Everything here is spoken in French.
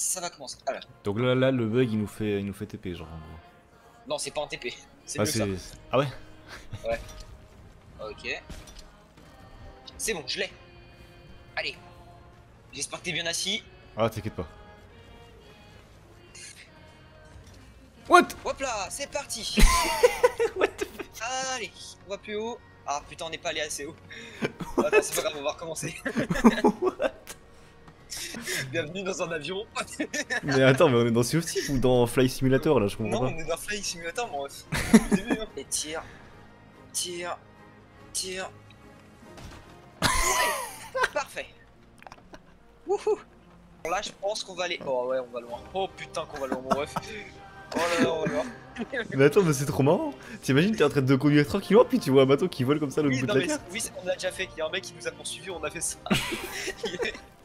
Ça va commencer. Alors. Donc là, le bug il nous fait TP genre en gros. Non, c'est pas un TP. C'est Ah mieux ça. Ah ouais. Ouais. Ok. C'est bon, je l'ai. Allez. J'espère que t'es bien assis. Ah t'inquiète pas. What? Hop là, c'est parti. What the fuck? Allez, on va plus haut. Ah putain, on n'est pas allé assez haut. Attends, c'est pas grave, on va recommencer. What? Bienvenue dans un avion. Mais attends, mais on est dans Sea of Thieves ou dans Fly Simulator là, je comprends Non, pas. on est dans Fly Simulator, mon ref. Depuis le début, hein. Et tire, tire, tire. Ouais, parfait. Wouhou. Bon, là, je pense qu'on va aller. Oh ouais, on va loin. Oh putain, qu'on va loin, mon ref. Oh là là, on va loin. Mais attends, mais c'est trop marrant. T'imagines, t'es en train de conduire tranquillement, puis tu vois un bateau qui vole comme ça à l'autre Oui, bout de non, la mais carte. oui, on l'a déjà fait. Il y a un mec qui nous a poursuivi, on a fait ça.